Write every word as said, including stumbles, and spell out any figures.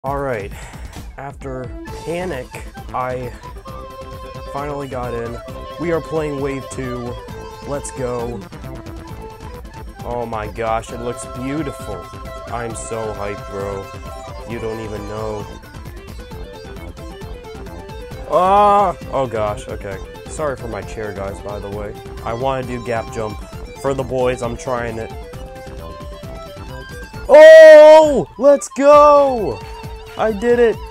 Alright, after panic, I finally got in. We are playing Wave two. Let's go. Oh my gosh, it looks beautiful. I'm so hyped, bro. You don't even know. Ah! Oh gosh, okay. Sorry for my chair, guys, by the way. I want to do gap jump. For the boys, I'm trying it. Oh! Let's go! I did it!